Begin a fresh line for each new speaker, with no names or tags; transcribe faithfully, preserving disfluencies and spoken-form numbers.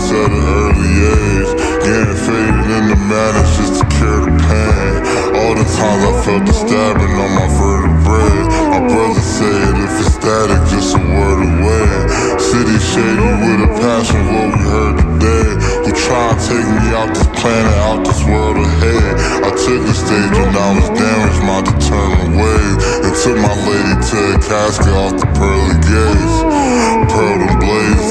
at an early age. Getting faded in the madness just to cure the pain. All the times I felt the stabbing on my vertebrae. My brother said if it's static, just a word away. City shady with a passion, what we heard today. Who try and take me out this planet, out this world of hate. I took the stage and I was damaged, my determined ways. And took my lady to a casket off the pearly gates. Pearl and blaze.